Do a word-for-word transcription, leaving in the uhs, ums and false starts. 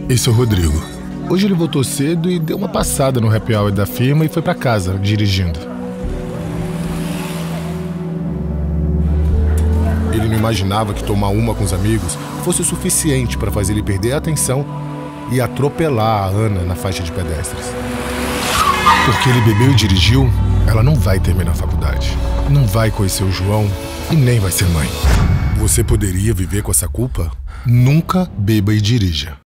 Esse é o Rodrigo. Hoje ele voltou cedo e deu uma passada no happy hour da firma e foi pra casa, dirigindo. Ele não imaginava que tomar uma com os amigos fosse o suficiente para fazer ele perder a atenção e atropelar a Ana na faixa de pedestres. Porque ele bebeu e dirigiu, ela não vai terminar a faculdade, não vai conhecer o João e nem vai ser mãe. Você poderia viver com essa culpa? Nunca beba e dirija.